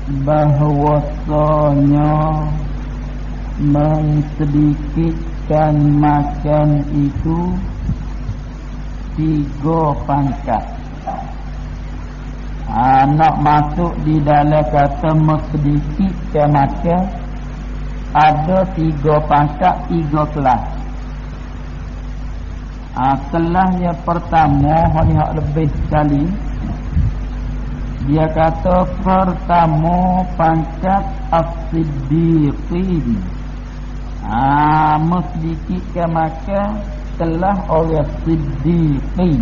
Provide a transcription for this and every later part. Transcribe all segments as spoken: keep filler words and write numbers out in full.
bahwasanya mensedikitkan makan itu tiga pangkat. Anak masuk di dalam kata mensedikitkan makan ada tiga pangkat, tiga kelas. Ha, kelas yang pertama hanya lebih sekali. Dia kata pertama pangkat as-siddiqin. Ah, ha, sedikitkan maka telah orang siddiqin.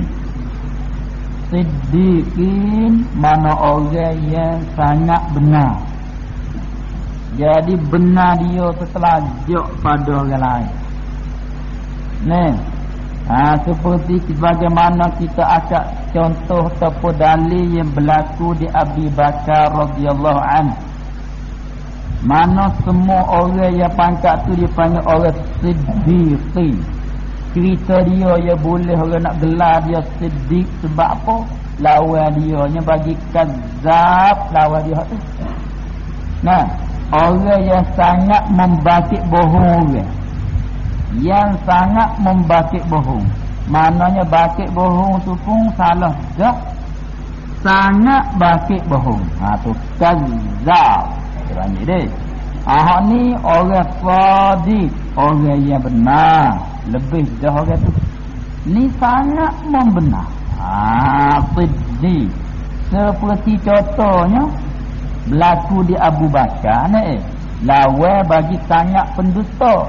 Siddiqin mana orang yang sangat benar. Jadi benar dia tertelajak pada orang lain. Ni ha, seperti bagaimana kita akak contoh ataupun dalil yang berlaku di Abi Bakar radhiyallahu anhu. Mana semua orang yang pangkat tu dipanggil orang siddiqi. Cerita dia yang boleh orang nak gelar dia siddiq sebab apa? Lawan dia nya bagi kadzab lawan dia tu. Nah, orang yang sangat membakit bohong orang. Yang sangat membakit bohong. Maknanya bakit bohong tu pun salah dah. Sangat bakit bohong. Ha tu kadzab. Banyak deh. Ah ni orang sadiq, orang yang benar. Lebih dah orang tu. Ni sangat membenar. Ah siddiq. Seperti contohnya berlaku di Abu Bakar ni. Lawan bagi sangat pendusta.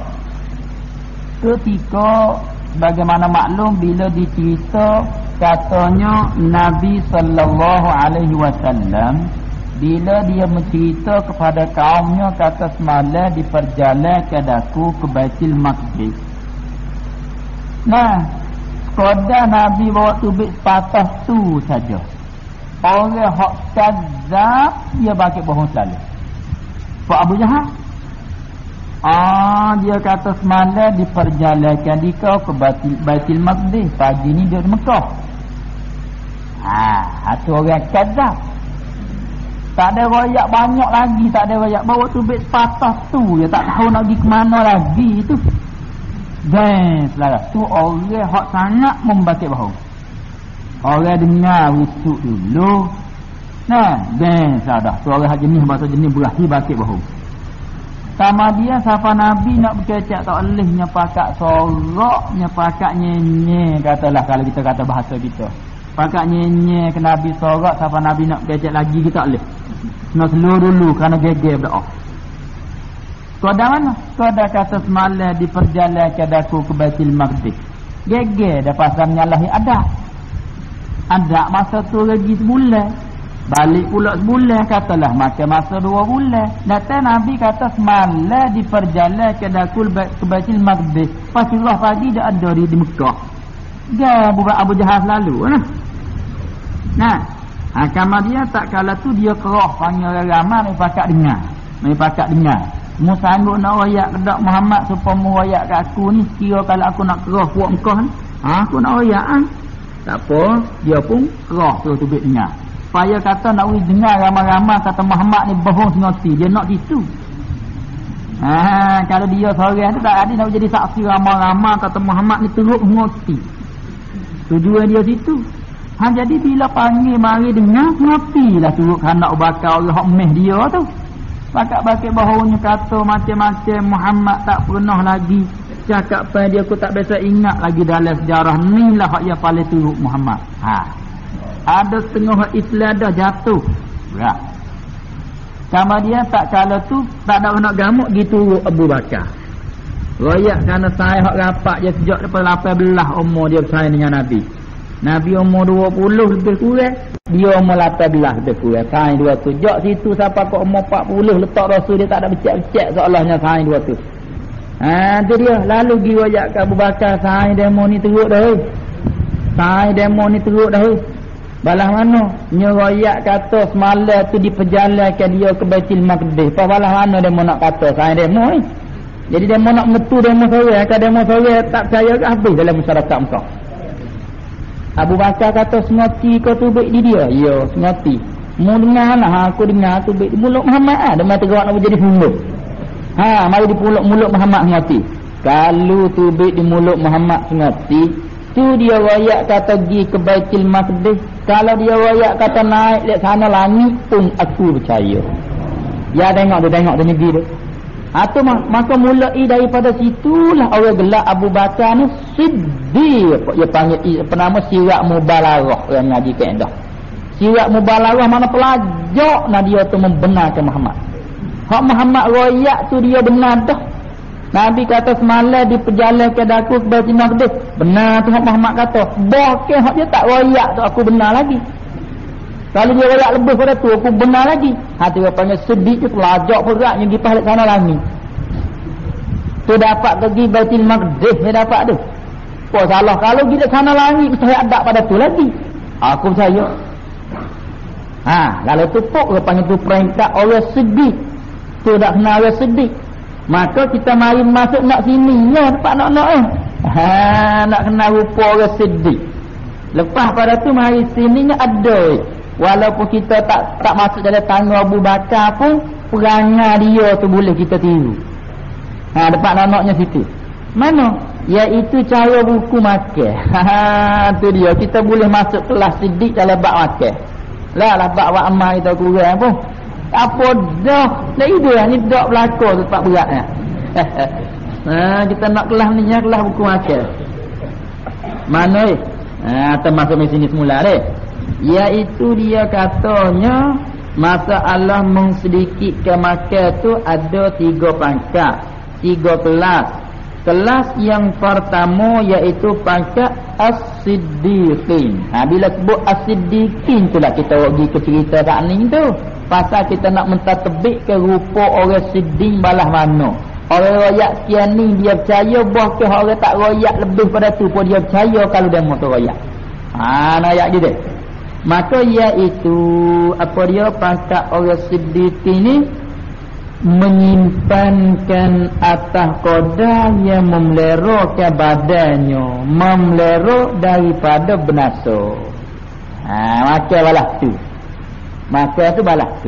Ketika bagaimana maklum bila dicerita katanya Nabi sallallahu alaihi wasallam bila dia mencerita kepada kaumnya kata semalam diperjalankan aku ke Baitul Maqdis. Nah, sekadar Nabi bawa tubik sepatah tu saja. Orang hak kadzab dia bagi bohong selalu. Pak Abu Jahal Ah, dia kata semalam diperjalankan dikau ke Baitul, Baitul Maqdis. Pagi ni dia di Mekah. Ha, itu orang kadzab. Tak ada royak banyak lagi, tak ada royak. Bawa tubik sepatah tu, dia tak tahu nak pergi ke mana lagi tu. Dan selara tu orang hak sangat membakit bohong. Orang dengar rusuk dulu. Nah, dan selara tu orang jenis bahasa jenis berakhir bakit bohong. Sama dia siapa Nabi nak berkecak tak olehnya pakak soroknya pakak nyenye katalah kalau kita kata bahasa kita. Pakak nyenye ke Nabi sorok siapa Nabi nak berkecak lagi kita oleh. Nak seluruh dulu kerana geger berdoa. Koda mana? Koda kata semalam diperjalankan aku ke Baitul Maqdis. Geger dah pasal menyalahi adat. Adat masa tu lagi sebulan. Balik pula sebulan katalah maka masa dua bulan. Datang Nabi kata semalam diperjalankan aku ke Baitul Maqdis. Pasirah pagi dah ada di, di Mekah. Dia bukan Abu Jahal selalu nah. Nah, ha, kamar dia tak kala tu dia kerah panggil orang ramai mai pakak dengar. Mai pakak dengar. Mu sanggup nak royak kedak Muhammad supaya mu royak kat aku ni kira kalau aku nak kerah puak Mekah ni. Ha, aku nak royak ah. Tak apa, dia pun kerah terus tubik dengar. Supaya kata nak wis dengar ramai-ramai kata Muhammad ni bohong sengoti. Dia nak situ. Ha, kalau dia seorang tu tak ada nak jadi saksi ramai-ramai kata Muhammad ni teruk sengoti. Tujuan dia situ. Ha, jadi bila panggil mari dengar sengotilah turut hendak bakal Allah hak meh dia tu. Bakal-bakal bohongnya kata macam-macam Muhammad tak pernah lagi cakap pada dia aku tak biasa ingat lagi dalam sejarah ni lah hak yang paling turut Muhammad. Ha. Ada setengah Islam dah jatuh. Berat. Sama dia tak kala tu tak ada nak gamuk gitu Abu Bakar. Royak kerana saya hak rapat je sejak daripada lapan belas umur dia bersaing dengan Nabi. Nabi umur dua puluh lebih kurang. Dia umur lapan belas lebih kurang. Saing dua tu. Sejak situ sampai ke umur empat puluh letak Rasul dia tak ada becek-becek seolahnya saing dua tu. Ha, tu dia. Lalu pergi royak ke Abu Bakar saing demo ni teruk dah. Saing demo ni teruk dah. Balah mana? Nyeroyak kata semalam tu diperjalankan dia ke Baitul Maqdis. Apa balah mana dia nak kata saya demo ni? Jadi dia nak metu demo sore, kalau demo sore tak percaya ke habis dalam masyarakat Mekah. Abu Bakar kata sengoti kau tu baik di dia. Ya, sengoti. Mu dengar lah, ha, aku dengar tu baik di mulut Muhammad ah, dia mati gerak nak jadi mulut. Ha, mari di mulut mulut Muhammad ngerti. Kalau tu baik di mulut Muhammad ngerti, tu dia royak kata pergi ke Baitul Maqdis. Kalau dia royak kata naik lihat sana langit pun aku percaya. Ya tengok dia tengok dia negeri dia. Ha tu maka mulai daripada situlah orang gelak Abu Bakar ni Siddiq. Dia panggil apa nama sirat mubalarah orang ngaji kaedah. Sirat mubalarah mana pelajar nah dia tu membenarkan Muhammad. Hak Muhammad royak tu dia benar dah. Nabi kata semalam di perjalanan ke daku ke Baitul Maqdis. Benar tu hak Muhammad kata. Bahkan hak dia tak royak tu aku benar lagi. Kalau dia royak lebih pada tu aku benar lagi. Ha tu dia panggil Siddiq tu pelajar berat yang pergi sana langit. Tu dapat pergi Baitul Maqdis dia dapat tu. Apa salah kalau kita sana langit saya ada pada tu lagi. Aku percaya. Ha, lalu tu pok dia panggil tu peringkat orang Siddiq. Tu tak kenal orang Siddiq. Maka kita mari masuk nak sini ya tempat nak-nak eh. Ha, nak kenal rupa orang Siddiq. Lepas pada tu mari sininya ada. Walaupun kita tak tak masuk dalam tangga Abu Bakar pun perangai dia tu boleh kita tiru. Ha, tempat nak-naknya situ. Mana? Iaitu cara buku makan. Ha, tu dia kita boleh masuk kelas Siddiq dalam bab makan. Lah lah bab wa amal kita kurang pun. Apa dah dah ide ni dak belaka tu tak beratnya. Ha kita nak kelas ni ya kelas buku makan. Mana eh? Ha termasuk di sini semula deh. Iaitu dia katanya masalah mengsedikitkan makan tu ada tiga pangkat, tiga kelas. Kelas yang pertama iaitu pangkat as-siddiqin. Ha bila sebut as-siddiqin itulah kita pergi ke cerita dak ni tu. Pasal kita nak mentatbik ke rupa orang siddiq balah mana. Orang royak sekian ni dia percaya bahkan orang tak royak lebih pada tu pun dia percaya kalau dia mau royak. Ha nak ayat gitu. Maka iaitu apa dia pangkat orang siddiq ni menyimpankan atas qada yang memelihara badannya, memelihara daripada binasa. Ha macam balah tu. Maka tu balas tu.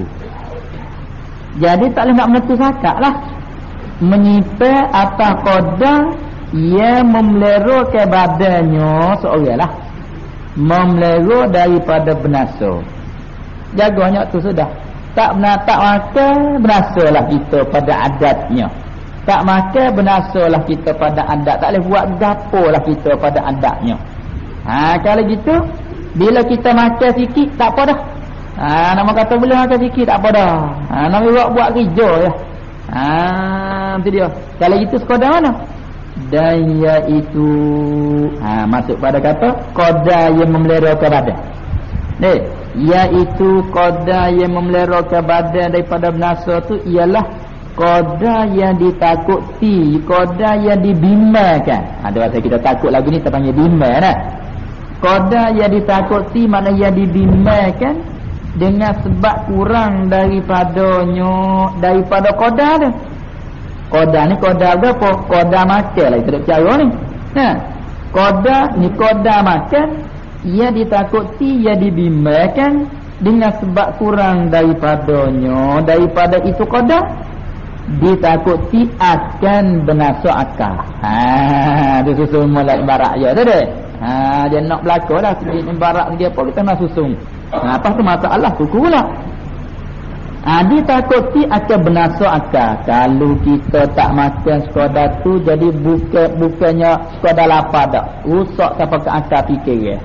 Jadi tak boleh nak menentu zakat lah. Menyimpan atas qada yang memelihara ke badannya seorang lah. Memelihara daripada binasa. Jaganya tu sudah. Tak benar tak makan binasalah kita pada adatnya. Tak makan binasalah kita pada adat. Tak boleh buat gapo lah kita pada adatnya. Ha kalau gitu bila kita makan sikit tak apa dah. Ha nama kata boleh makan sikit tak apa dah. Ha nak buat buat kerja ya. Ha tu dia. Kalau itu sekadar mana? Dan iaitu ha masuk pada kata qada yang memelihara badan. Ni, iaitu qada yang memelihara badan daripada binasa tu ialah qada yang ditakuti, qada yang dibimbangkan. Ha ada bahasa kita takut lagu ni kita panggil bimbang kan. Qada yang ditakuti makna yang dibimbangkan dengan sebab kurang daripadanya daripada qada dia. Qada ni qada apa? Qada makan lah kita cara ni. Ha. Qada ni qada makan ia ditakuti, ia dibimbangkan dengan sebab kurang daripadanya daripada itu qada ditakuti akan binasa akal. Ha dia susun mulai barak je tu deh. Ha dia nak berlaku dah sedikit barak dia apa kita nak susun. Ha, apa tu masalah kuku pula. Ha, ditakuti akan binasa akal. Kalau kita tak makan sekadar tu jadi bukan bukannya sekadar lapar dak. Rusak sampai ke akal fikir dia.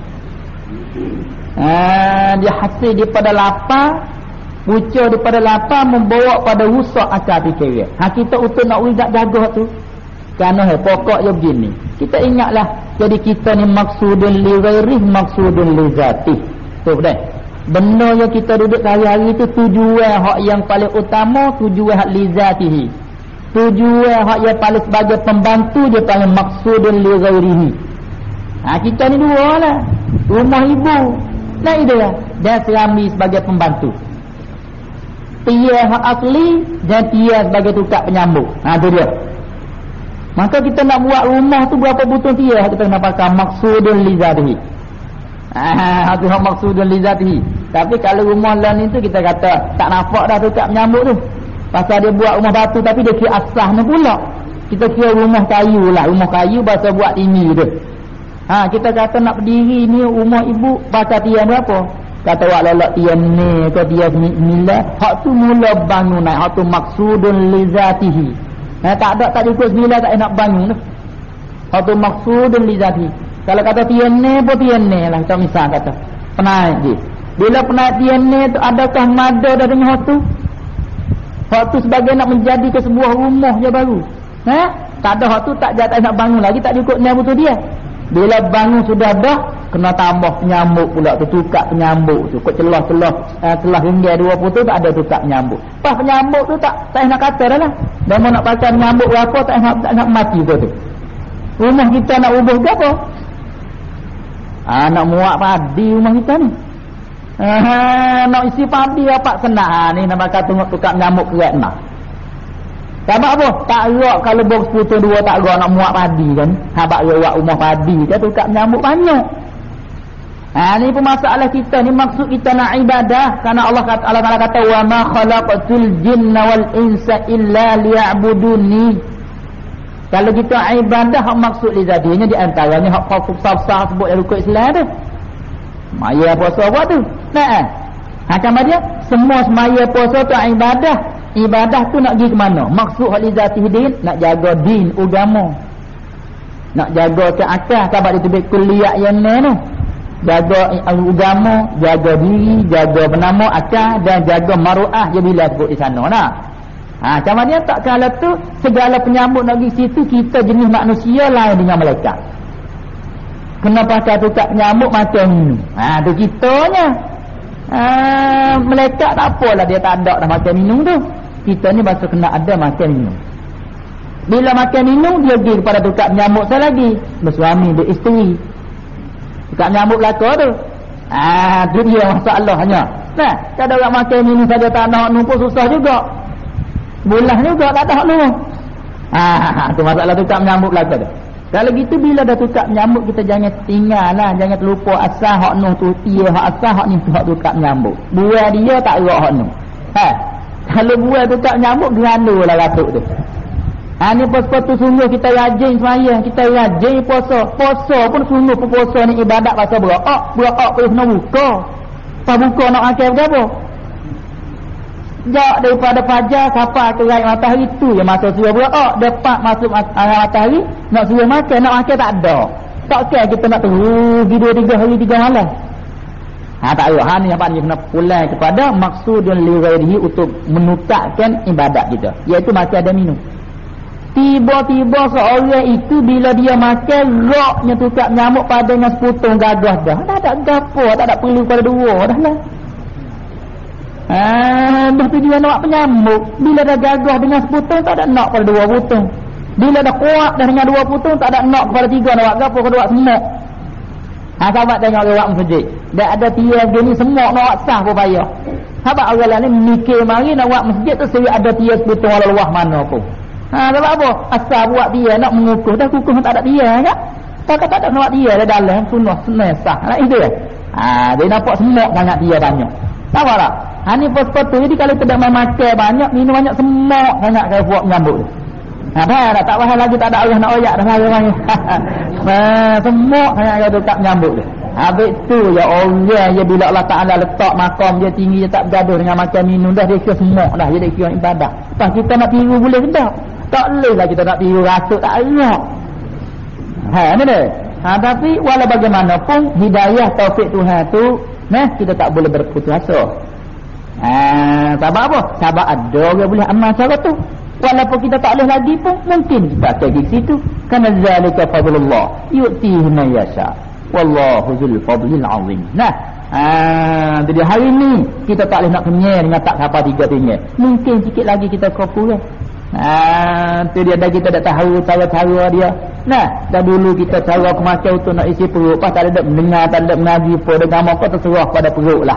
Ha, dia hasil daripada lapar, pucuk daripada lapar membawa pada rusak akal fikir dia. Ha kita utuh nak uidak jaga tu. Kerana he, pokoknya begini. Kita ingatlah jadi kita ni maksudun li ghairi maksudun li zati. Tu dah. Benda yang kita duduk hari-hari tu tujuan hak yang paling utama, tujuan hak li zatihi. Tujuan hak yang paling sebagai pembantu dia paling maksudun li ghairihi. Ha kita ni dua lah. Rumah ibu. Nah dia dan suami sebagai pembantu. Dia hak asli dan dia sebagai tukar penyambung. Ha tu dia. Maka kita nak buat rumah tu berapa butuh dia kita kena pakai maksudun li zatihi. Ah, tu hak maksudun li zatihi. Tapi kalau rumah lain itu kita kata tak nampak dah tukar menyambut tu. Pasal dia buat rumah batu tapi dia kira asah ni pula. Kita kira rumah kayu lah, rumah kayu bahasa buat tinggi tu. Ha, kita kata nak berdiri ni rumah ibu baca tiang berapa? Kata wak lelak tiang ni ke tiang sembilan. Hak tu mula bangun naik, hak tu maksudun li zatihi. Ha, tak ada tak ikut sembilan tak nak bangun tu. Hak tu maksudun li zatihi. Kalau kata tiang ni apa tiang ni lah, kita misal kata. Penaik je. Bila penaik tiang ni tu adakah mada dah dengan hak tu? Hak tu sebagai nak menjadi ke sebuah rumah je baru. Ha? Tak ada hak tu tak jatuh nak bangun lagi, tak ikut nyambut tu dia. Bila bangun sudah dah, kena tambah penyambut pula tu, tukar penyambut tu. Kok celah-celah uh, celah hingga dua puluh tu tak ada tukar penyambut. Pas penyambut tu tak tak nak kata dah lah. Dan mau nak pakai penyambut berapa tak nak tak nak mati tu tu. Rumah kita nak ubah ke apa? Ah, nak muak padi rumah kita ni. Ah, nak isi padi apa senang ni nak pakai tengok tukar penyambut kerat nak. Sebab apa? Tak erak kalau box putus dua tak erak nak muak padi kan. Habak erak rumah padi dia tukar menyambut banyak. Ha ni pun masalah kita ni, maksud kita nak ibadah kerana Allah kata Allah Taala kata wa ma khalaqatul jinna wal insa illa liya'buduni. Kalau kita ibadah hak maksud li zatinya di antaranya hak kau besar sebut dalam rukun Islam tu. Maya puasa apa tu? Nah. Ha macam dia semua semaya puasa tu ibadah. Ibadah tu nak pergi ke mana? Maksud hali zatih din, nak jaga din, agama. Nak jaga ke akal, sebab itu lebih kuliah yang ni tu. Jaga agama, jaga diri, jaga bernama akal dan jaga maruah je bila sebut di sana nah. Ha, macam mana tak kala tu segala penyambut nak pergi situ kita jenis manusia lain dengan malaikat. Kena pakai tukar penyambut macam ni. Ha, tu kitanya. Ha, malaikat tak apalah dia tak ada dah makan minum tu. Kita ni bahasa kena ada makan minum. Bila makan minum dia pergi kepada tukar penyambut saya lagi, bersuami beristeri. Tukar penyambut belaka tu. Ah, tu dia masalahnya. Nah, kalau orang makan minum saja tak nak numpuk susah juga. Bulah juga tak ada lu. Ah, tu masalah tukar penyambut belaka tu. Kalau gitu bila dah tukar penyambut kita jangan tinggallah, jangan terlupa asal hak noh tu dia hak asal hak ni hak tukar penyambut. Buah dia tak erak hak noh. Ha. Kalau buah tukar penyambut geranulah ratuk tu. Ha ni pas-pas tu sungguh kita rajin sembahyang, kita rajin puasa. Puasa pun sungguh puasa ni ibadat pasal berak, berak pun kena buka. Pas buka nak makan berapa? Jak daripada fajar sampai ke raih matahari tu je masa suruh berak. Depak masuk matahari nak suruh makan, nak makan tak ada. Tak kira kita nak tunggu dua tiga hari tiga malam. Ha tak ada. Ha ni apa ni kena pulang kepada maksudun li ghairihi untuk menukarkan ibadat kita, iaitu makan dan minum. Tiba-tiba seorang itu bila dia makan raknya tukar nyamuk pada dengan sepotong gagah dah. Tak ada gapo, tak ada perlu pada dua dah lah. Ah, dah tujuan nak penyamuk. Bila dah gagah dengan sepotong tak ada nak pada dua potong. Bila dah kuat dah dengan dua potong tak ada nak pada tiga nak gapo kedua semua. Ha sahabat tengok lewat masjid. Dah ada tiang gini semua nak sah pun payah. Sahabat orang lain mikir mari nak buat masjid tu saya ada tiang sepotong ala luah mana pun. Ha sebab apa? Asal buat dia nak mengukuh dah kukuh tak ada dia kan? Tak tak ada nak dia dah dalam sunnah sunnah sah. Nah itu ya. Ha dia nampak semua banyak dia banyak. Tahu tak? Ha ni pos-pos tu jadi kalau tidak main makan banyak minum banyak semua banyak kalau buat menyambut. Ha dah tak payah lagi tak ada ayah nak oyak dah saya banyak. Ha semua banyak kalau tak menyambut tu. Habis tu ya Allah ya bila Allah Taala letak makam dia tinggi dia tak bergaduh dengan makan minum dah dia kira semua dah dia kira ibadah. Pas kita nak tiru boleh ke tak? Tak boleh lah kita nak tiru rasuk tak enak. Ha ni dia. Ha tapi walau bagaimanapun hidayah taufik Tuhan tu nah kita tak boleh berputus asa. Ha sebab apa? Sebab ada orang boleh amal cara tu. Walaupun kita tak boleh lagi pun mungkin kita pergi situ. Kana zalika fadlullah yu'tihi man yasha. Wallahu zul fadlil azim. Nah, ah jadi hari ni kita tak boleh nak kenyang dengan tak apa tiga tinggal. Mungkin sikit lagi kita kafur. Ah, tu dia dah kita dah tahu cara-cara dia. Nah, dah dulu kita cara kemakan untuk nak isi perut, pas tak ada mendengar, tak ada mengaji pun dengan apa terserah pada perut lah.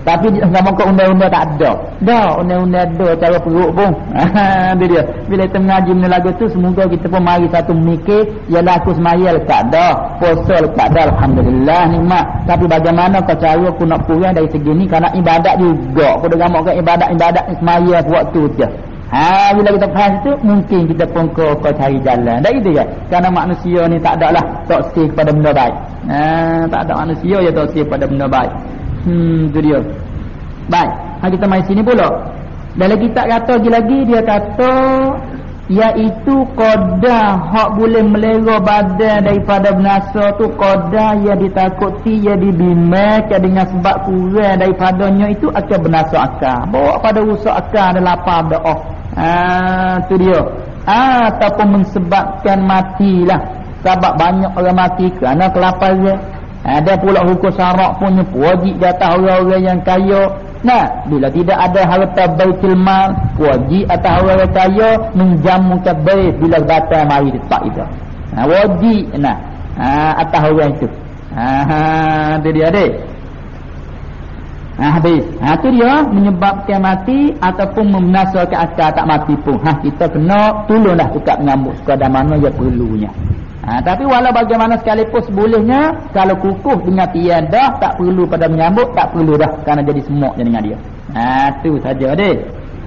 Tapi sama ke undang-undang tak ada. Dah undang-undang ada cara perut pun. Dia dia. Bila kita mengaji benda lagu tu, semoga kita pun mari satu mikir, ialah aku semaya lekat dah, puasa lekat dah, alhamdulillah nikmat. Tapi bagaimana kau cara aku nak kurang dari segi ni, kerana ibadat juga. Aku dah gamak ibadat-ibadat ni semaya waktu je. Ha, bila kita faham itu, mungkin kita pun kau, kau cari jalan. Dah gitu ya. Kerana manusia ni tak ada lah toksik kepada benda baik. Ha, tak ada manusia yang toksik kepada benda baik. Hmm, tu dia. Baik. Ha, kita mai sini pula. Dalam kitab kata lagi-lagi dia kata iaitu qada hak boleh melera badan daripada binasa tu, qada yang ditakuti, yang dibimbang dengan sebab kurang daripadanya itu akan binasa akal. Bawa pada rusak akal dan lapar doa. Ah, tu dia. Ah, ataupun mensebabkan matilah. Sebab banyak orang mati kerana kelaparan. Ada pula hukum syarak punya wajib di atas orang-orang yang kaya. Nah, bila tidak ada harta baitul mal, wajib atas orang kaya menjamukan baik bila batal mari ditak itu. Nah, wajib nah. Ha, atas orang itu. Ha, tu dia dek. Ha, habis. Ha, tu dia menyebabkan mati ataupun membinasakan akal tak mati pun. Ha, kita kena tolonglah tukar menyambut sekadar mana yang perlunya. Ha, tapi walau bagaimana sekalipun sebolehnya, kalau kukuh dengan tiada, tak perlu pada menyambut, tak perlu dah, kerana jadi semok je dengan dia. Ha, tu saja deh.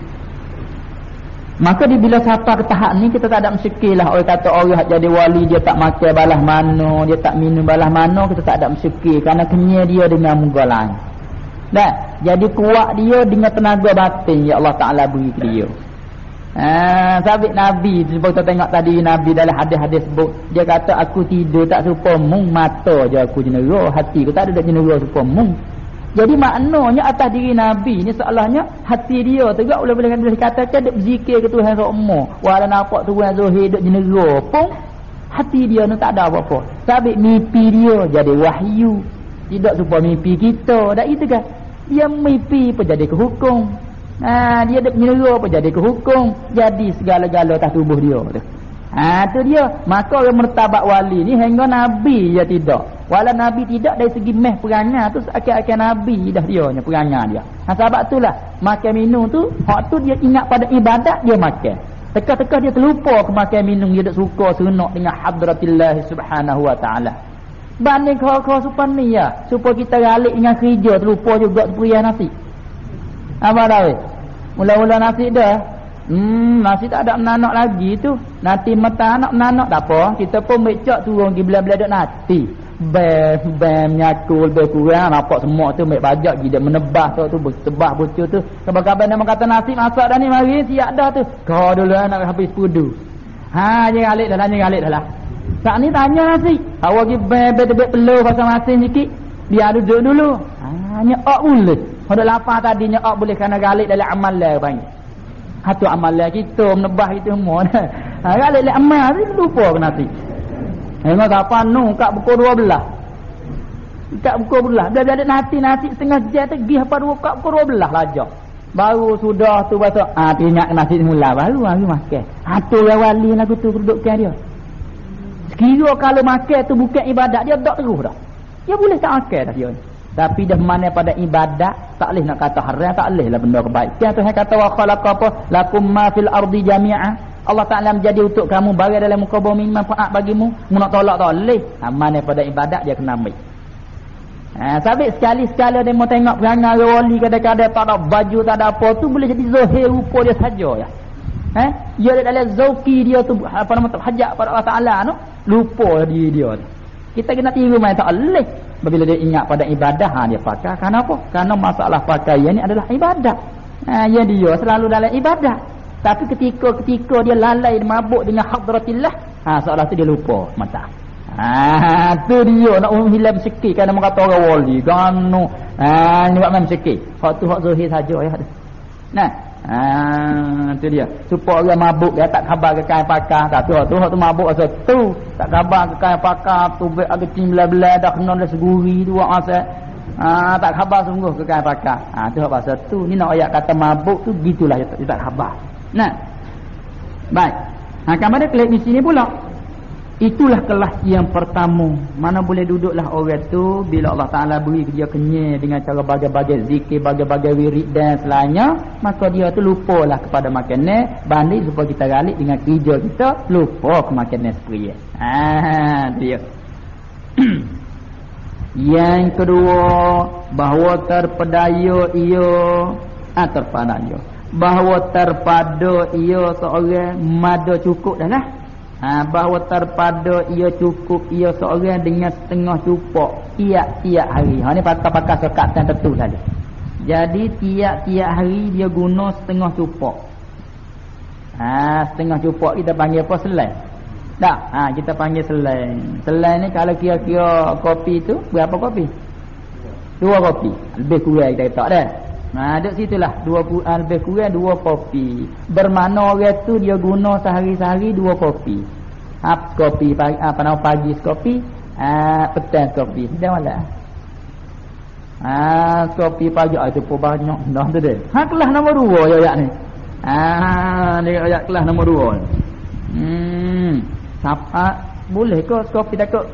Maka di bila sampai ke tahap ni, kita tak ada mensyukir lah. Orang kata orang jadi wali, dia tak makan balas mana, dia tak minum balas mana, kita tak ada mensyukir, kerana kenyai dia dengan muka lain. Dah, jadi kuat dia dengan tenaga batin ya Allah Ta'ala beri ke dia. Ah, sabit Nabi sebab kita tengok tadi Nabi dalam hadis-hadis sebut, dia kata aku tidur tak serupa mung, mata je aku jenera, hati aku tak ada jenera serupa mung. Jadi maknanya atas diri Nabi ni seolahnya hati dia tegak boleh boleh boleh katakan dia berzikir ke Tuhan Rahman, walau nampak Tuhan Zahir duk jenera pun hati dia ni tak ada apa-apa. Sabit mimpi dia jadi wahyu, tidak serupa mimpi kita. Dak itu kan, dia mimpi pun jadi ke hukum. Ha, dia ada menyera apa jadi ke hukum, jadi segala-gala atas tubuh dia tu. Ha, tu dia. Maka orang mertabat wali ni hingga Nabi dia tidak. Walau Nabi tidak dari segi meh perangai tu seakan-akan Nabi dah dia nya perangai dia. Ha, sebab itulah makan minum tu hak tu dia ingat pada ibadat dia makan. Teka-teka dia terlupa ke makan minum, dia tak suka seronok dengan hadratillah subhanahu wa ta'ala. Banding kau-kau supan ni ya, supaya kita galik dengan kerja terlupa juga seperiah nasi. Apa dah weh? Mula-mula nasi dah. Hmm, nasi tak ada menanak lagi tu. Nanti mata anak menanak tak apa. Kita pun becak turun pergi belah-belah duk nanti. Bam, bam, nyakul, lebih kurang. Nampak semua tu, ambil bajak pergi dia menebah tu, tu tebah bocor tu. Kabar-kabar nama kata nasi masak dah ni, mari siap dah tu. Kau dulu nak habis pudu. Ha, je ngalik dah lah, je ngalik dah lah. Saat ni tanya nasi. Awak pergi bam-bam peluh pasal masin sikit. Biar duduk dulu. Ha, nyok boleh. Pada lapar tadi nyok boleh kerana galik dalam amal lah panggil. Hatu amal lah kita menebah kita semua. Ha, galik dalam amal tu lupa ke nasi. Hingga kapan nu kat pukul dua belas. Kat pukul dua belas. Dia ada nasi nasi setengah jam tu pergi apa dua kat pukul dua belas lajak. Baru sudah tu pasal ah tinyak nasi mula baru hari makan. Hatu yang wali lagu tu duduk kan dia. Sekira kalau makan tu bukan ibadat dia dak terus dah. Dia boleh tak makan dah dia. Tapi dah mana pada ibadat tak boleh nak kata haram, tak boleh lah benda kebaikan. Tuhan kata wa khalaqa apa lakum ma fil ardi jami'a. Allah Taala menjadi untuk kamu barang dalam muka bumi manfaat bagimu. Mu nak tolak tak boleh. Ha, mana pada ibadat dia kena ambil. Ha, sabit sekali-sekala dia mau tengok perangai wali kadang-kadang tak ada baju, tak ada apa tu boleh jadi zahir rupa dia saja ya. Eh, dia ada dalam zauki dia tu apa nama tu hajat pada Allah Taala tu, lupa diri dia tu. Kita kena tiru mai tak boleh. Bila dia ingat pada ibadah ha, dia pakai. Kenapa? Karena masalah pakaian ni adalah ibadat. Ha, ya dia selalu dalam ibadat. Tapi ketika-ketika dia lalai mabuk dengan hadratillah, ha, seolah tu dia lupa mata. Ha, tu dia nak hilang sikit kan nama kata orang wali. Gano. Ha, ni buat main sikit. Hak tu hak zahir saja ya. Nah, ha, tu dia. Supaya orang mabuk dia tak khabar ke kain pakar. Tapi hak tu hak tu mabuk asal tu tak khabar ke kain pakar tu beg agak belah-belah dah kena dah seguri dua asal. Ha, tak khabar sungguh ke kain pakar. Ha, tu hak pasal tu. Ni nak ayat kata mabuk tu gitulah dia tak khabar. Nah. Baik. Ha, kamu ada klik di sini pula. Itulah kelas yang pertama. Mana boleh duduklah orang tu bila Allah Ta'ala beri dia kenyang dengan cara bagai-bagai zikir, bagai-bagai wirid dan selainnya, maka dia tu lupalah kepada makanan, banding supaya kita galik dengan kerja kita, lupa ke makanan seperti ah dia. Yang kedua, bahawa terpedaya ia ah terpedaya bahawa terpada ia seorang mada cukup dah lah. Ha, bahawa terpada ia cukup ia seorang dengan setengah cupok tiap-tiap hari. Ha ni pakar-pakar sekat tertentu saja. Jadi tiap-tiap hari dia guna setengah cupok. Ha, setengah cupok kita panggil apa? Selai. Tak? Ha, kita panggil selai. Selai ni kalau kira-kira kopi tu berapa kopi? Dua kopi. Lebih kurang kita tak dah. Nah, duduk situlah dua uh, lebih kurang dua kopi. Bermakna orang tu dia guna sehari-sehari dua kopi. Hap kopi pagi, apa nama pagi kopi, ah petang kopi. Dah malam. Ah kopi pagi ah tu pun banyak dah tu dia. Ha kelas nombor dua ya ni. Ah ni ayat kelas nombor dua. Hmm, siapa boleh ke kopi takut?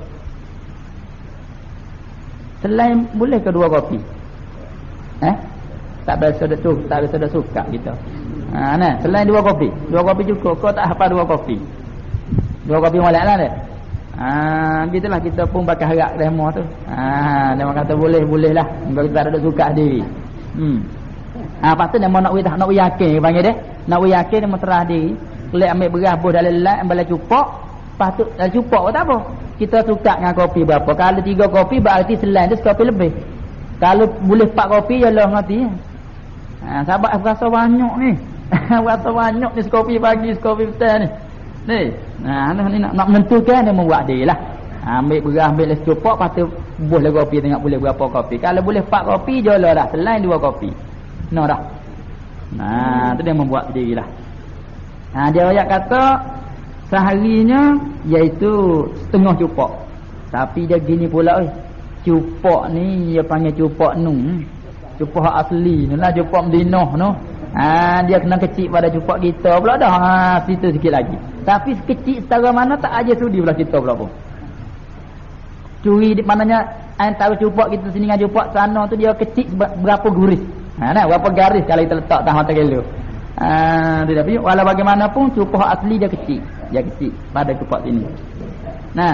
Selain boleh ke dua kopi? Eh? Tak biasa dah tu, tak biasa dah suka kita. Ha nah, selain dua kopi, dua kopi cukup. Kau tak apa dua kopi. Dua kopi moleklah dia. Ha gitulah kita pun pakai harap demo tu. Ha dia kata boleh boleh lah. Kalau kita ada suka diri. Hmm. Ha lepas tu dia mau nak wih nak wih yakin panggil dia. Nak wih yakin dia mau serah diri. Kelak ambil beras buh dalam lelak ambil cupok. Lepas tu dah cupok tak apa. Kita suka dengan kopi berapa. Kalau tiga kopi berarti selain tu sekopi lebih. Kalau boleh empat kopi ya lah mati. Ha, sahabat aku rasa banyak ni. Rasa banyak ni sekopi pagi, sekopi petang ni. Ni. Nah, ni nak nak menentukan dia membuat dia lah. Ha, ambil beras, ambil secupok, lepas tu boleh kopi tengok boleh berapa kopi. Kalau boleh empat kopi jolah dah, selain dua kopi. No dah. Nah, tu dia membuat diri lah. Ha, dia ayat kata seharinya iaitu setengah cupok. Tapi dia gini pula oi. Cupok ni dia panggil cupok nung. Cupok asli ni lah, cupok Madinah tu. Ha, dia kena kecil pada cupok kita pula dah. Ha, situ sikit lagi. Tapi kecil setara mana tak aja sudi pula kita pula pun. Curi di mananya antara cupok kita sini dengan cupok sana tu dia kecil berapa guris. Ha, nah, berapa garis kalau kita letak tak mata kilo. Ha, tetapi walau bagaimanapun cupok asli dia kecil. Dia kecil pada cupok sini. Nah.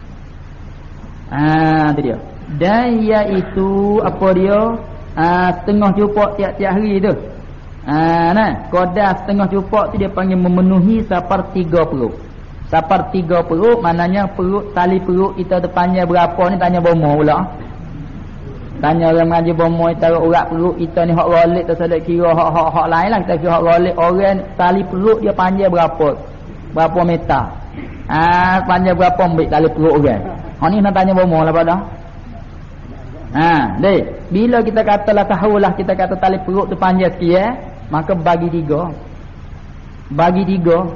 Ha, tu dia. Dan iaitu apa dia? Ah, setengah cupok tiap-tiap hari tu. Ah, nah, kodar setengah cupok tu dia panggil memenuhi sepertiga perut. Sepertiga perut maknanya perut tali perut kita terpanjang berapa ni tanya bomo pula. Tanya orang mengaji bomo kita urat perut kita ni hak rolik tu sedek kira hak hak hak lain lah kita kira hak rolik orang tali perut dia panjang berapa? Berapa meter? Ah, panjang berapa ambil tali perut orang. Hak ni nak tanya bomo lah pada. Ha, dek, bila kita katalah tahulah kita kata tali perut tu panjang sikit eh, maka bagi tiga. Bagi tiga.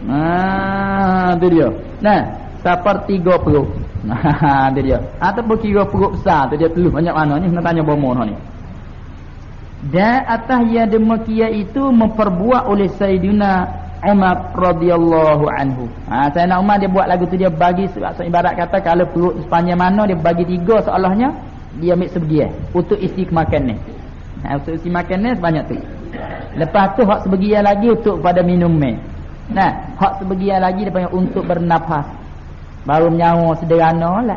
Ha, tu dia. Nah, sepertiga perut. Ha, tu dia. Ataupun kira perut besar tu dia perlu banyak mana ni nak tanya bomo ni. Dan atas yang demikian itu memperbuat oleh Sayyidina Umar radhiyallahu anhu. Ha, Sayyidina Umar dia buat lagu tu dia bagi ibarat kata kalau perut sepanjang mana dia bagi tiga seolahnya dia ambil sebagian untuk isi makanan. Ha, untuk isi makanan sebanyak tu. Lepas tu hak sebagian lagi untuk pada minum meh. Nah, hak sebagian lagi dia panggil untuk bernafas. Baru menyawa sederhana lah.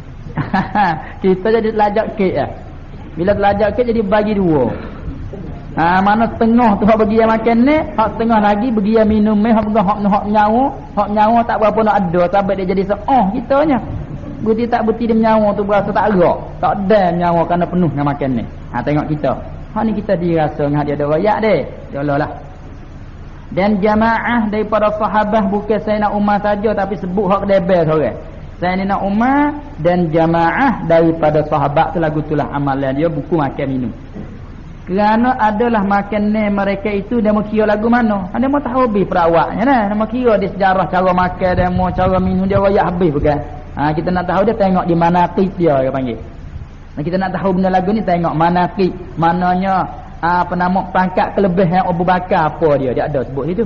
Kita jadi telajak kek lah. Bila telajak kek jadi bagi dua. Ha, mana setengah tu hak bagian makan ni, hak setengah lagi bagian minum meh, hak hak hak menyawa, hak menyawa tak berapa nak ada sampai dia jadi seoh kitanya. Berarti tak berarti dia menyawa tu berasa tak gerak. Tak ada menyawa kerana penuh dengan makan ni. Ha, tengok kita. Ha ni kita dirasa dengan dia ada rakyat deh. Tolonglah. Dan jamaah daripada sahabat bukan Sayyidina Umar saja tapi sebut hak debel seorang. Sayyidina Umar dan jamaah daripada sahabat tu lagu tulah amalan dia buku makan minum. Kerana adalah makanan mereka itu dia mau kira lagu mana. Dia mau tahu habis perawaknya nah. Dia mau kira di sejarah cara makan dia mau cara minum dia royak habis bukan. Ha, kita nak tahu dia tengok di mana manaqib dia dia panggil. Nah, kita nak tahu benda lagu ni tengok manaqib, mananya apa nama pangkat kelebihan Abu Bakar apa dia dia ada sebut situ.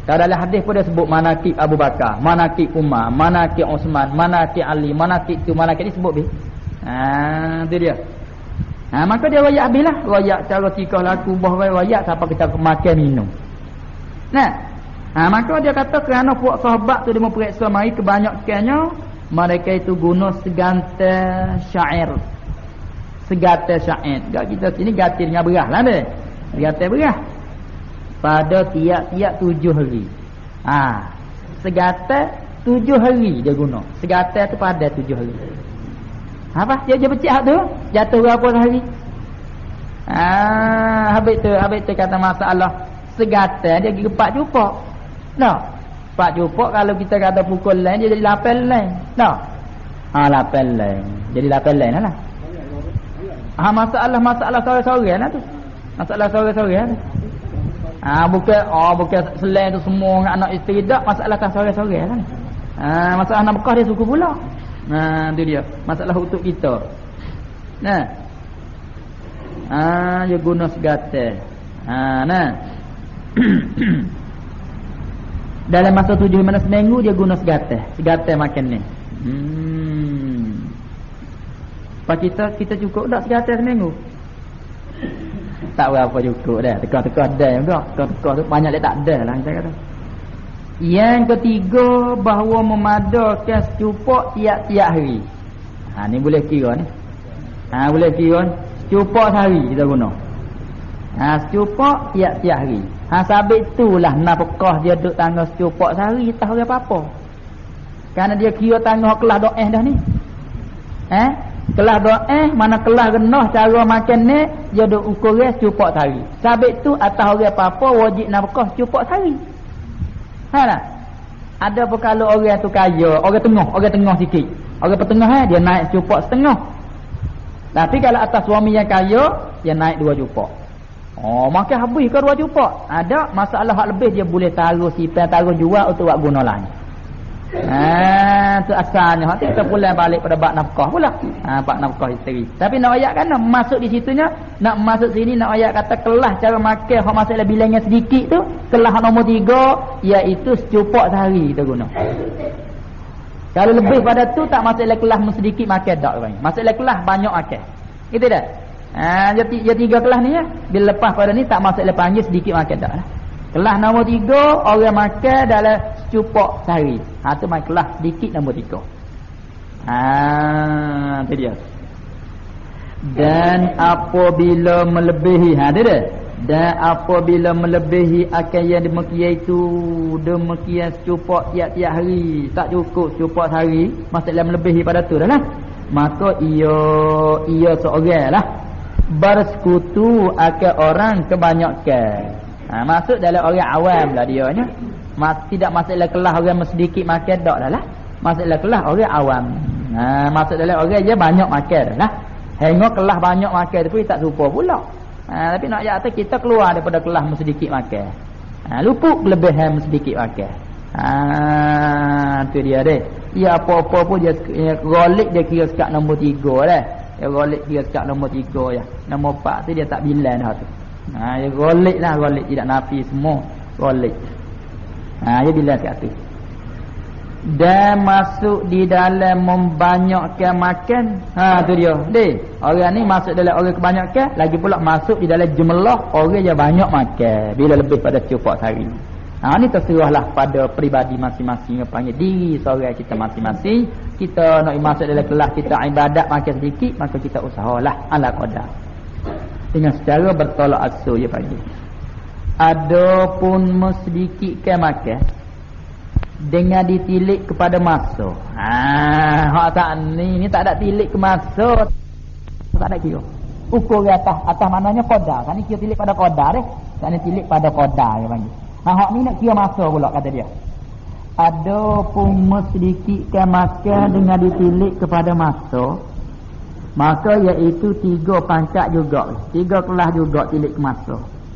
Kalau dalam hadis pun dia sebut manaqib Abu Bakar, manaqib Umar, manaqib Uthman, manaqib Ali, manaqib tu, manaqib ni sebut be. Ha, tu dia. Ha, maka dia royak habislah, royak cara tikah laku bah royak siapa kita makan minum. Nah. Ha, maka dia kata kerana puak sahabat tu dia memperiksa mari kebanyakannya mereka itu guna segantel syair. Segantel syair. Dekat kita sini ganti dengan beras lah dia. Segantel beras. Pada tiap-tiap tujuh hari. Ha, segatal tujuh hari dia guna. Segatal tu pada tujuh hari. Apa? Dia je pecah tu, jatuh berapa hari? Ha, habis tu, habis tu kata masalah segatal dia pergi empat cupak. Nah, empat cupak kalau kita kata pukul lain dia jadi lapan lain. Nah. Ha, lapan lain. Jadi lapan lain lah. Ha, masalah masalah sore-sore lah tu. Masalah sore-sore lah tu. Ah, bukan oh bukan selain tu semua dengan anak isteri dak, masalah tak sore-sore kan. Ah, masalah nak bekah dia suku pula. Nah, tu dia. Masalah untuk kita. Nah. Ah, dia guna segatal. Ah, nah. Dalam masa tujuh mana seminggu dia guna segatal. Segatal makan ni. Hmm. Pak kita kita cukup dak segatal seminggu? Tak berapa cukup dah. Tekah-tekah dah juga. Tekah-tekah tu banyak dia tak ada lah kita kata. Yang ketiga, bahawa memadakan secupak tiap-tiap hari. Ha, ni boleh kira ni. Ha, boleh kira ni. Secupak sehari kita guna. Ha, secupak tiap-tiap hari. Ha, sabit tu lah nafkah dia duduk tangga secupak sehari. Tahu apa-apa. Kerana dia kira tangga kelas do'eh dah ni. Eh? Kelah do'eh, mana kelah genah cara makan ni, dia duk ukur dia secupak sehari. Sabit tu atas orang apa-apa wajib nafkah secupak sehari. Ha tak? Ada pun kalau orang tu kaya, orang tengah, orang tengah sikit. Orang pertengah eh, dia naik secupak setengah. Tapi kalau atas suami yang kaya, dia naik dua cupak. Oh, makan habis ke dua cupak? Ada masalah hak lebih dia boleh taruh simpan, taruh jual untuk buat guna lain. Ha, tu asalnya hak kita pulang balik pada bab nafkah pula. Ha, bab nafkah isteri. Tapi nak ayat kan masuk di situnya, nak masuk sini nak ayat kata kelah cara makan hak masuk dalam bilangan sedikit tu, kelah nombor tiga iaitu secupak sehari kita guna. Kalau lebih pada tu tak masuk dalam kelah sedikit makan dak orang. Masuk dalam kelah banyak makan. Gitu dah. Ha, dia tiga kelas ni ya. Bila lepas pada ni tak masuk dalam panggil sedikit makan dak lah. Kelas nombor tiga orang makan dalam secupak sehari. Ha, tu main kelas sedikit nombor tiga. Ha, tu dia. Dan apabila melebihi, ha tu dia. Dan apabila melebihi akan yang demikian itu, demikian secupak tiap-tiap hari, tak cukup secupak sehari, maksudnya melebihi pada tu dah lah. Maka ia ia seorang lah bersekutu akan orang kebanyakan. Ha, masuk dalam orang awam lah dia nya. Mas, tidak masuk dalam kelas orang sedikit makan dak dah lah. Masuk dalam kelas orang awam. Ha, masuk dalam orang je banyak makan dah lah. Hingga kelas banyak makan tu pun tak serupa pula. Ha, tapi nak kata kita keluar daripada kelas sedikit makan. Ha, luput kelebihan sedikit makan. Ha, tu dia deh. Ya apa-apa pun dia ya, golik dia kira sekat nombor tiga dah. Ya golik dia sekat nombor tiga ya. Nombor empat tu dia tak bilan dah tu. Ha, dia golik lah, golik tidak nafi semua. Golik. Ha, dia bilan sekat tu. Dan masuk di dalam membanyakkan makan. Ha, tu dia. Deh, orang ni masuk dalam orang kebanyakan, lagi pula masuk di dalam jumlah orang yang banyak makan bila lebih pada cukup sehari. Ha, ni terserahlah pada peribadi masing-masing, panggil diri seorang kita masing-masing. Kita nak masuk dalam kelas kita ibadat makan sedikit, maka kita usahalah ala qadar. Dengan secara bertolak ansur ya panggil. Adapun mesedikitkan makan dengan ditilik kepada masa. Ha, hak tak ni ni tak ada tilik ke masa. Tak ada kira. Ukur di atas, atas maknanya qadar. Kan ni kira tilik pada qadar eh. Tak ni tilik pada qadar dia panggil. Ha, hak ni nak kira masa pula kata dia. Adapun mesedikitkan makan dengan ditilik kepada masa, maka iaitu tiga pangkat juga. Tiga kelas juga tilik ke masa.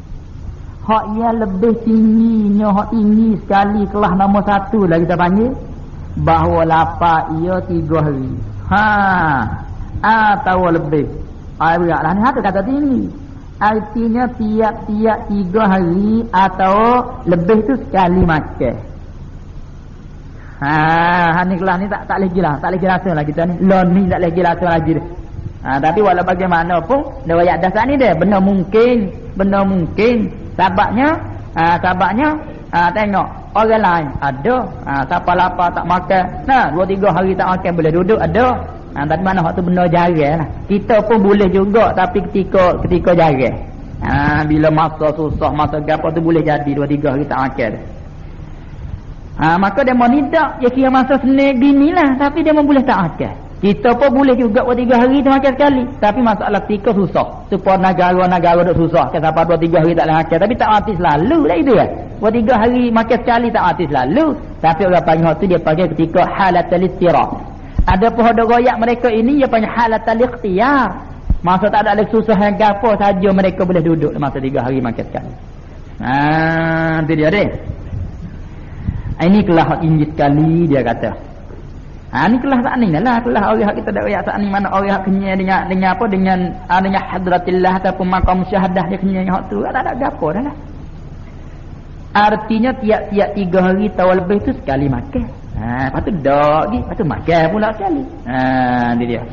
Hak yang lebih tingginya, hak tinggi sekali kelas nombor satu lah kita panggil, bahawa lapar ia tiga hari. Ha, atau lebih. Ah, beratlah ni hatu kata tinggi. artinya tiap-tiap tiga hari atau lebih tu sekali makan. Ha, ni kelas ni tak tak lagi lah, tak lagi rasa lah kita ni. Lon ni tak lagi rasa lagi dah. Ha, tapi walau bagaimanapun riwayat dasar ni dia benar mungkin, benar mungkin. Sebabnya, ha, sebabnya ha, tengok orang lain ada, ha, siapa lapar tak makan. Nah, dua tiga hari tak makan boleh duduk ada. Ha, tapi mana waktu benar jarang lah. Kita pun boleh juga tapi ketika ketika jarang. Ha, bila masa susah, masa gapo tu boleh jadi dua tiga hari tak makan. Ha, maka dia mau nidak, dia kira masa senik bini lah, tapi dia mau boleh tak makan. Kita pun boleh juga dua tiga hari tak makan sekali, tapi masalah ketika susah. Supaya negara-negara duk susah, kan sampai dua tiga hari tak boleh makan, tapi tak mati selalu lah itu kan. dua tiga hari makan sekali tak mati selalu, tapi orang panggil waktu dia panggil ketika halatul istirah. Ada pun ada royak mereka ini dia panggil halatul ikhtiyar. Masa tak ada lagi susah yang gapo saja mereka boleh duduk masa tiga hari makan sekali. Ha, itu dia deh. Ini kelah injit kali dia kata. Ha, ni kelah tak ni lah, kelah orang hak kita dak royak saat ni mana orang hak kenyang dengan dengan apa dengan uh, dengan hadratillah ataupun maqam syahadah dia kenyang hak tu tak ada gapo dah lah. Artinya tiap-tiap tiga hari atau lebih tu sekali makan. Ha, lepas tu dak lagi, lepas tu makan pula sekali. Ha, ni dia.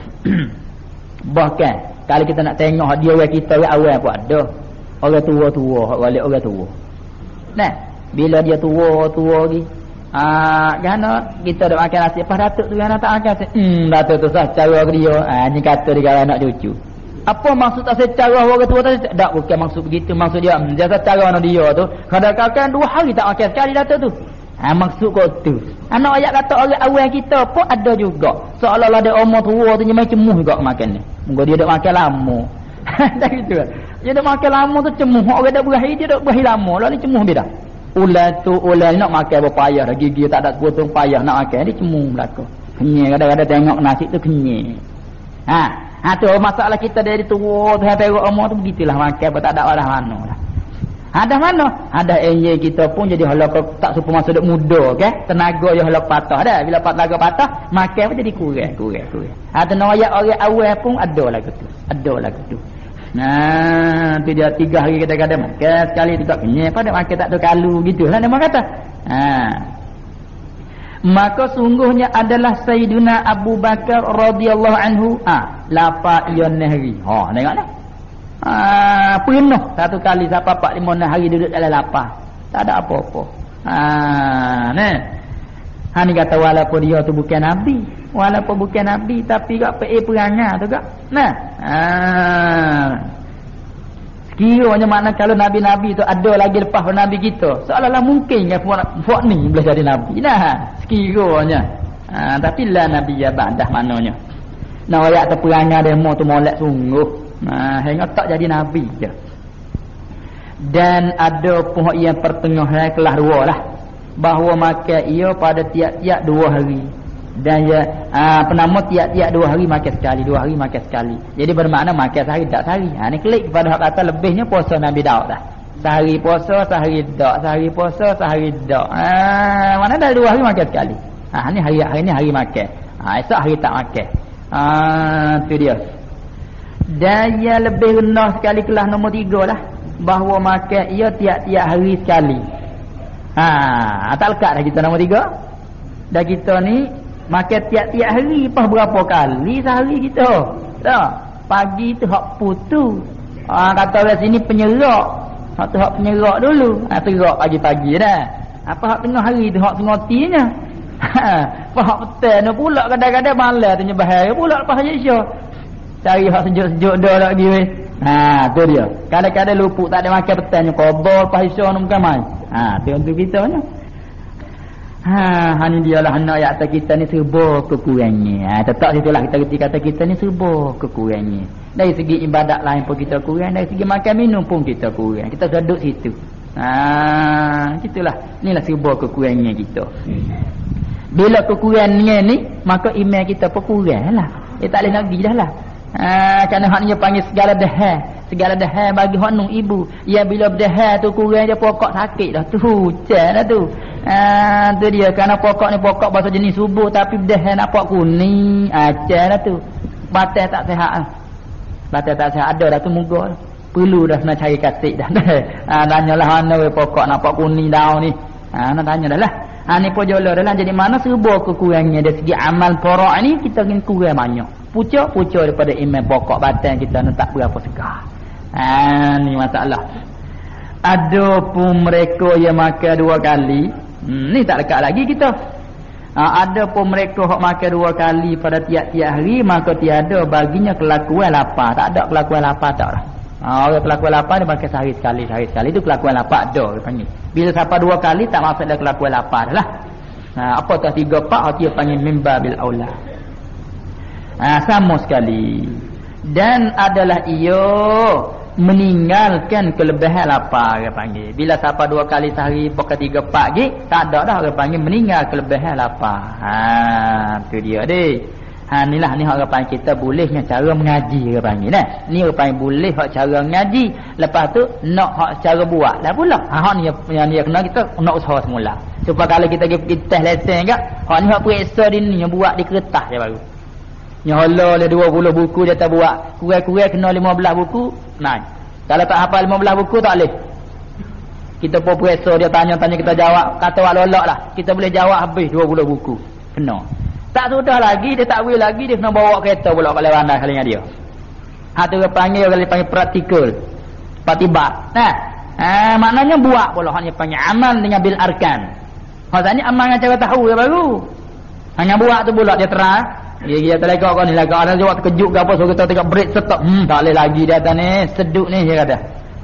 Bahkan kalau kita nak tengok dia orang kita orang awal pun ada. Orang tua-tua, hak balik orang tua. Nah, bila dia tua-tua lagi, ah, jana kita dak makan nasi pas datuk tu jana tak makan. Hmm, datuk tu sah cara dia. Ah, ni kata dia anak cucu. Apa maksud tak secara orang tua tadi? Tak, bukan maksud begitu. Maksud dia, dia secara anak dia tu, kadang-kadang dua hari tak makan sekali datuk tu. Ha, maksud kau tu. Anak ayat kata orang awal kita pun ada juga. Seolah-olah dia umur tua tu memang cemuh juga makan ni. Mungkin dia dak makan lama. Tak gitu kan. Dia dak makan lama tu cemuh. Orang dak berakhir dia dak berakhir lama. Lah ni cemuh beda. Ular tu ular nak makan berpayah dah gigi tak ada potong payah nak makan dia cemuh belaka. Kenyang kadang-kadang tengok nasi tu kenyang. Ha, ha tu masalah kita dari tua tu sampai umur tu begitulah makan apa tak ada arah mana lah. Ada mana? Ada enye kita pun jadi halak tak supo masa duk muda kan. Tenaga je halak patah dah. Bila tenaga patah, makan pun jadi kurang, kurang, kurang. Ada noyak orang awal pun ada lagu tu. Ada lagu tu. Nah, tu dia tiga hari kadang-kadang makan sekali tidak kenyang, pada makan tak ada kalu gitulah nama kata. Ha. Maka sungguhnya adalah Sayyiduna Abu Bakar radhiyallahu anhu. Ah, lapak ia nehri. Ha, tengoklah. Ah, penuh satu kali sampai empat lima hari duduk dalam lapar. Tak ada apa-apa. Ah, nah. Ha ni kata walaupun dia tu bukan nabi, walaupun bukan nabi tapi gak pe perangai tu gak. Nah. Ah. Sekiranya makna kalau nabi-nabi tu ada lagi lepas nabi kita, seolah-olah mungkin ya buat ni boleh jadi nabi. Nah, sekiranya. Ah, tapi lah nabi ya badah mananya. Nah, ayat tu perangai demo tu molek sungguh. Nah, hingga tak jadi nabi je. Dan ada pun yang pertengahan kelas dua lah, bahawa makan ia pada tiap-tiap dua hari. Dan ya aa, penama tiap-tiap dua hari makan sekali, dua hari makan sekali. Jadi bermakna makan sehari tak sehari. Ha ni klik kepada hak kata lebihnya puasa Nabi Daud dah. Sehari puasa, sehari tak, sehari puasa, sehari tak. Ha, mana dah dua hari makan sekali. Ha ni hari hari ni hari makan. Ha esok hari tak makan. Ha tu dia. Dan ia lebih rendah sekali kelas nombor tiga lah, bahawa makan ia tiap-tiap hari sekali. Ha, tak lekat dah kita nombor tiga. Dan kita ni makan tiap-tiap hari, pas berapa kali sehari kita. Tak, pagi tu hak putu. Ha, kata orang sini penyerak. Hak tu hak penyerak dulu. Ha, terak pagi-pagi dah. Apa hak tengah hari tu hak tengotinya. Ha, pas hak petang pula kadang-kadang malam tu nyebahai pula lepas haji Isyak. Cari hak sejuk-sejuk dah lagi weh. Ha, tu dia. Kadang-kadang luput tak ada makan petang qadha lepas Isyak nak bukan mai. Ha, tu untuk kita nya. Ha, hani dialah anak ayat kita ni serba kekurangannya. Ha, tetap situlah kita reti kata kita ni serba kekurangannya. Dari segi ibadat lain pun kita kurang, dari segi makan minum pun kita kurang. Kita duduk situ. Ha, gitulah. Inilah serba kekurangannya kita. Bila kekurangannya ni, maka iman kita pun kuranglah. Dia tak boleh nak pergi dah lah. Ha, kerana hak ni dia panggil segala dahar. Segala dahar bagi hak nung ibu. Ya bila berdahar tu kurang dia pokok sakit dah tu. Hujan dah tu. Ha, tu dia. Kerana pokok ni pokok bahasa jenis subuh tapi berdahar nampak kuning. Ajar dah tu. Batal tak sihat. Batal tak sihat ada dah tu muka. perlu dah nak cari katik dah. Ha tanyalah mana we pokok nampak kuning daun ni. Ha nak tanya dah lah. Ha ni pojola dah lah. Jadi mana serba kekurangnya dari segi amal porak ni kita kena kurang banyak. Pucuk-pucuk daripada iman pokok batang kita nak tak berapa segar. Ha ni masalah. Ada pun mereka yang makan dua kali. Hmm, ni tak dekat lagi kita. Ha, ada pun mereka hok makan dua kali pada tiap-tiap hari, maka tiada baginya kelakuan lapar. Tak ada kelakuan lapar tak dah. Ha, orang kelakuan lapar dia makan sehari sekali, sehari sekali itu kelakuan lapar ada dia panggil. Bila sampai dua kali tak maksud dia kelakuan lapar dah lah. Ha, apa tu tiga empat dia panggil mimba bil aula. Ha, sama sekali. Dan adalah ia meninggalkan kelebihan lapar dia panggil. Bila sampai dua kali sehari pokok tiga empat lagi tak ada dah dia panggil meninggal kelebihan lapar. Ha tu dia deh. Ha inilah ni orang panggil kita bolehnya cara mengaji dia panggil nah. Ni orang panggil boleh hak cara mengaji. Lepas tu nak hak cara buat dah pula. Ha hak ni yang dia kena kita nak usaha semula. Supaya kalau kita pergi test lesen ke, hak ni hak periksa dia ni yang buat di kertas je baru. Yang hala le dua puluh buku dia tak buat. Kurang-kurang kena lima belas buku. Naik. Kalau tak hafal lima belas buku tak boleh. Kita pun periksa dia tanya-tanya kita jawab. Kata wak lolak lah. Kita boleh jawab habis dua puluh buku. Kena. Tak sudah lagi dia tak boleh lagi dia kena bawa kereta pula kat Lewandai kali dengan dia. Ha tu dia panggil orang panggil praktikal. Patibat. Nah. Ha maknanya buat pula hanya panggil amal dengan bil arkan. Maksudnya amal dengan cara tahu dia baru. Hanya buat tu pula dia terang. Dia dia terlegak kau ni lah. Kau ada jawab terkejut ke apa. So kita tengok break stop. Hmm tak boleh lagi dia atas ni. Seduk ni dia kata.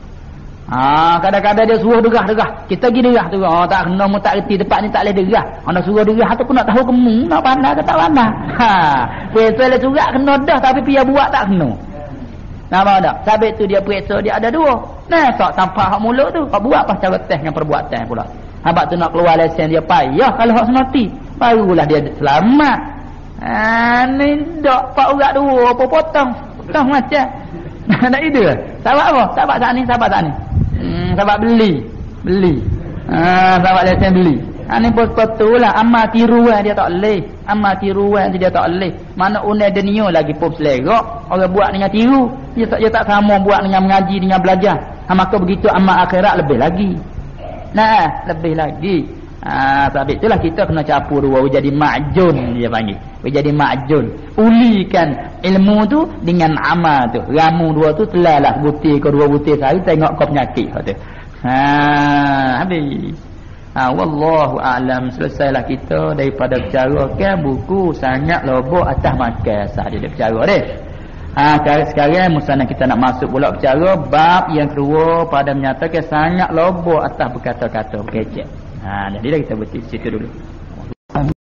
Ha, kadang-kadang dia suruh derah-derah. Kita pergi derah tu. Oh tak kena mu tak reti tempat ni tak boleh derah. Orang suruh derah tu pun nak tahu kemu. Nak pandai ke tak pandai. Ha. Periksa dia surat kena dah. Tapi dia buat tak kena. Nampak tak? Sabit tu dia periksa dia ada dua. Nah tak tanpa hak mulut tu. Hak buat pas cara test dengan perbuatan pula. Habak tu nak keluar lesen dia payah. Kalau hak senati. Barulah dia selamat. Ah ni dak pak urat dua apa potong. Potong macam. Nak ide. Sahabat apa? Sahabat tak ni, sahabat tak ni. Hmm, sahabat beli. Beli. Ah, sahabat lesen beli. Ah ni pun betulah amal tiruan dia tak leh. Amal tiruan dia tak leh. Mana unai dunia lagi pop selera. Orang buat dengan tiru, dia tak dia tak sama buat dengan mengaji dengan belajar. Ha, maka begitu amal akhirat lebih lagi. Nah, lebih lagi. Ah, sebab itulah kita kena campur dua jadi ma'jun dia panggil. Jadi ma'jun. Ulikan ilmu tu dengan amal tu. Ramu dua tu telalah butir ke dua butir sehari tengok kau penyakit kata. Ha, habis. Ha, wallahu a'lam. Selesailah kita daripada bicarakan buku sangat lobok atas makan sah dia bercara deh. Ha, sekarang, sekarang musana kita nak masuk pula bicara bab yang kedua pada menyatakan sangat lobok atas berkata-kata berkecek. Ha, jadi kita berhenti situ dulu.